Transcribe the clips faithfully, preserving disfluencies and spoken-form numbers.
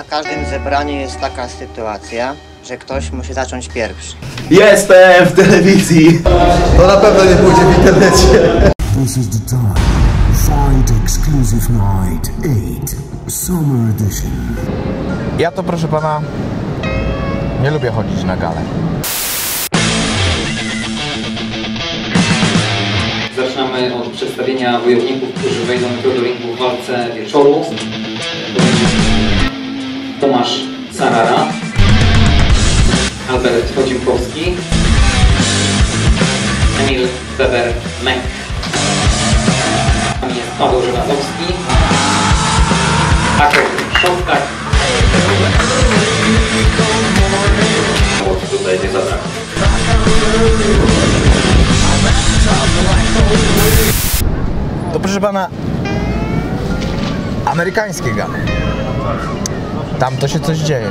Na każdym zebraniu jest taka sytuacja, że ktoś musi zacząć pierwszy. Jestem w telewizji! To na pewno nie pójdzie w internecie. This is the time. Find exclusive night eight, summer edition. Ja to, proszę pana, nie lubię chodzić na galę. Zaczynamy od przedstawienia wojowników, którzy wejdą do ringu w walce wieczoru. Tomasz Sarara, Albert Chodziłkowski, Emil Weber-Mek, tam jest Paweł Żelazowski, Akor Szostak. Tutaj nie zabrak. To, proszę pana, amerykańskie gale. Tam to się coś dzieje.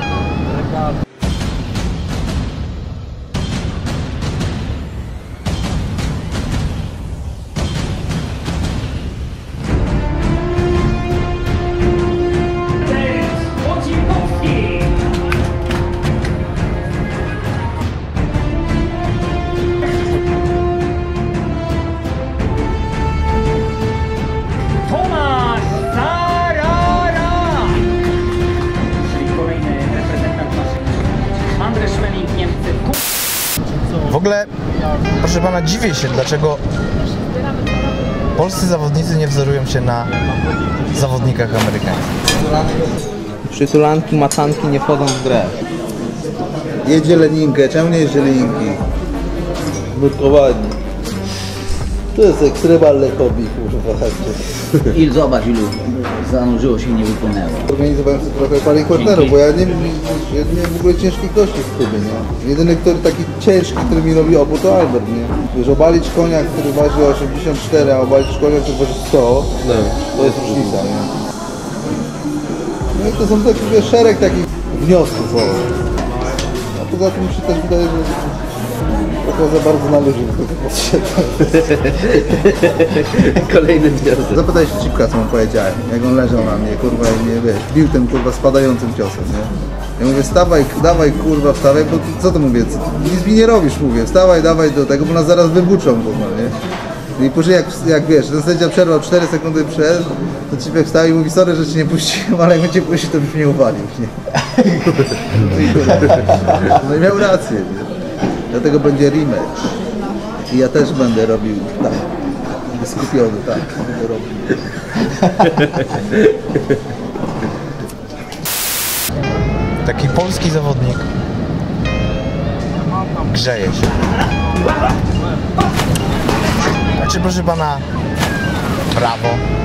W ogóle, proszę pana, dziwię się, dlaczego polscy zawodnicy nie wzorują się na zawodnikach amerykańskich. Przytulanki, macanki nie wchodzą w grę. Jedzie leninkę, czemu nie jedzie leninki? Nurkowanie. To jest ekstremalne hobby, kurwa. I zobacz, ilu zanurzyło się i nie wypłynęło. Organizowałem sobie trochę parę partnerów, bo ja nie ja nie w ogóle ciężkich gości w klubie, nie? Jedyny, który taki ciężki, który mi robi opór, to Albert, nie? Wiesz, obalić konia, który waży osiemdziesiąt cztery, a obalić konia, który waży sto, no. To jest różnica, nie? No i to są taki, wiesz, szereg takich wniosków, o. A poza tym mi się też wydaje, że trochę za bardzo na ludzi do tego podszedł. Kolejny wniosek. Zapytaj się Cipka, co mu powiedziałem, jak on leżał na mnie, kurwa, i mnie, wiesz, bił tym, kurwa, spadającym ciosem, nie? Ja mówię, wstawaj, dawaj, kurwa, wstawaj, bo co to mówię, nic mi nie robisz, mówię, wstawaj, dawaj do tego, bo nas zaraz wybuczą, kurwa, nie? I później jak, jak wiesz, ten sędzia przerwał cztery sekundy przed, to Cipek wstał i mówi, sorry, że cię nie puściłem, ale jak cię puścił, to byś mnie uwalił, nie? No i miał rację, nie? Dlatego będzie rematch. I ja też będę robił tak. Będę skupiony, tak. Będę robił. Taki polski zawodnik grzeje się. Znaczy, proszę pana, prawo,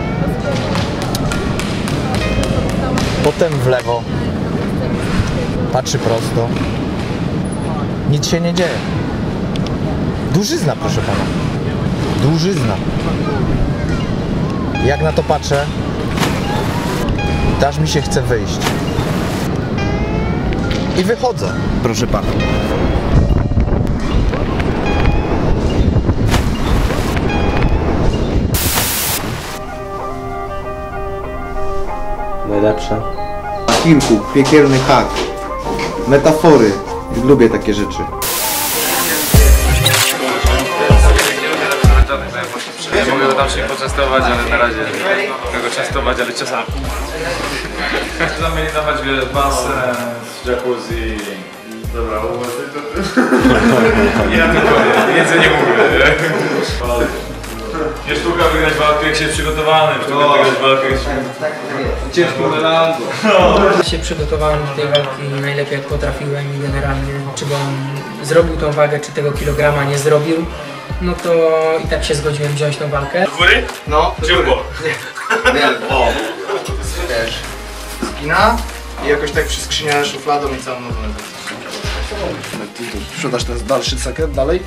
potem w lewo, patrzy prosto. Nic się nie dzieje. Dużyzna, proszę pana. Dużyzna. Jak na to patrzę, to aż mi się chce wyjść. I wychodzę, proszę pana. Najlepsze. Kilku, piekielny hak. Metafory. Lubię takie rzeczy. Ja mogę tam się poczęstować, ale na razie mogę częstować, ale czasami. Zamierzać basen, jacuzzi. Dobra, uważaj to. Ja tylko więcej nie mówię. Nie sztuka wygrać walkę, jak się przygotowany, sztuka wygrać walkę, jak się... Ciężko melango. Ja się przygotowałem do tej walki najlepiej jak potrafiłem i generalnie czy on zrobił tą wagę, czy tego kilograma nie zrobił, no to i tak się zgodziłem wziąć tą walkę. Do góry? No, do góry. Nie, o. Wiesz, spina i jakoś tak przyskrzyniałem szufladą i całą nową. Ty tu sprzedasz ten dalszy sekret dalej?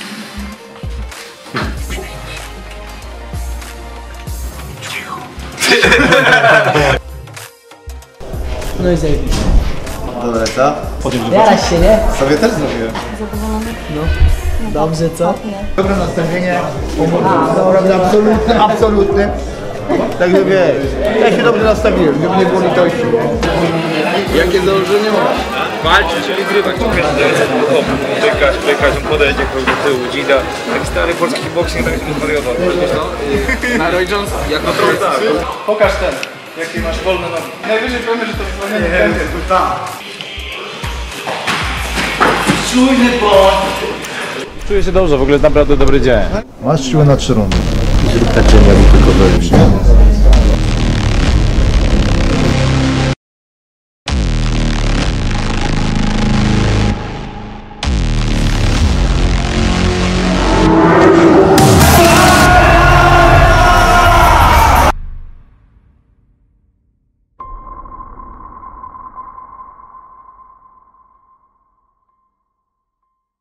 No i zajebiście. Dobra, co? Jaraś się, nie? Sobie też zrobiłem. No. Dobrze, co? Dobre nastawienie, absolutne, absolutne. Także wiesz, ja się dobrze nastawiłem, żeby nie było litości. Jakie założenie masz? Walczyć, czyli grywać. Klekać, klekać, on podejdzie do tyłu, dzida. Taki stary polski boxing, tak się zwariował. Na Roy Jonesa. Jak na trochę tak. Pokaż ten, jakie masz wolne nogi. Najwyżej powiemy, że to zwolnienie będzie. Czuję się dobrze, w ogóle jest naprawdę dobry dzień. Masz siłę na trzy rundy. I zrób tak, że ja bym tylko dojść, nie?